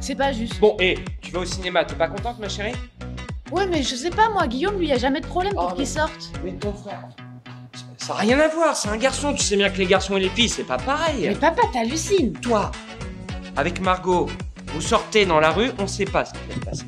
C'est pas juste. Bon, et tu vas au cinéma, t'es pas contente, ma chérie? Ouais, mais je sais pas, moi, Guillaume, lui, y a jamais de problème pour qu'il sorte. Mais ton frère... Ça n'a rien à voir, c'est un garçon. Tu sais bien que les garçons et les filles, c'est pas pareil. Mais papa, t'hallucines. Toi, avec Margot, vous sortez dans la rue, on sait pas ce qui va se passer.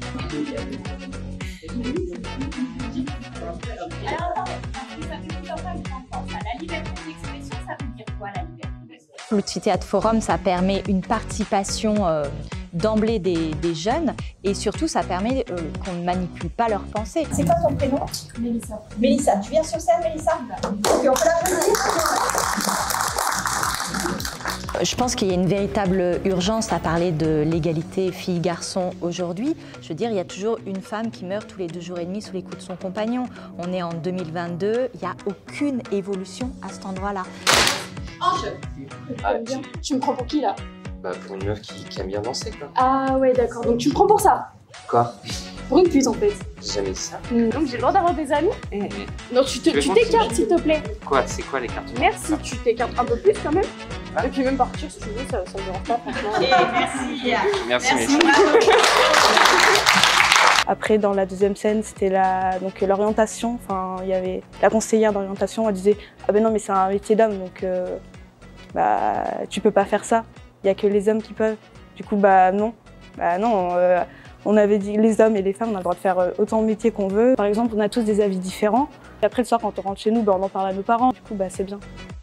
Le Petit Théâtre Forum, ça permet une participation d'emblée des jeunes et surtout ça permet qu'on ne manipule pas leurs pensées. C'est quoi ton prénom? Mélissa. Mélissa, tu viens sur scène, Mélissa? Ok, on peut l'applaudir. Je pense qu'il y a une véritable urgence à parler de l'égalité filles-garçons aujourd'hui. Je veux dire, il y a toujours une femme qui meurt tous les 2 jours et demi sous les coups de son compagnon. On est en 2022, il n'y a aucune évolution à cet endroit-là. Ange, tu me prends pour qui là? Bah pour une meuf qui aime bien danser quoi. Ah ouais d'accord, donc tu me prends pour ça? Quoi? Pour une pute en fait. J'ai jamais dit ça. Donc j'ai le droit d'avoir des amis? Non, tu t'écartes s'il te plaît. Quoi? C'est quoi les cartes? Merci, tu t'écartes un peu plus quand même. Et puis même partir si tu veux, ça me dérange pas franchement. Merci. Après, dans la deuxième scène, c'était l'orientation. Enfin, il y avait la conseillère d'orientation, elle disait « Ah ben non, mais c'est un métier d'homme, donc tu peux pas faire ça. Il y a que les hommes qui peuvent. » Du coup, non. On avait dit les hommes et les femmes, on a le droit de faire autant de métiers qu'on veut. Par exemple, on a tous des avis différents. Et après, le soir, quand on rentre chez nous, on en parle à nos parents. Du coup, c'est bien.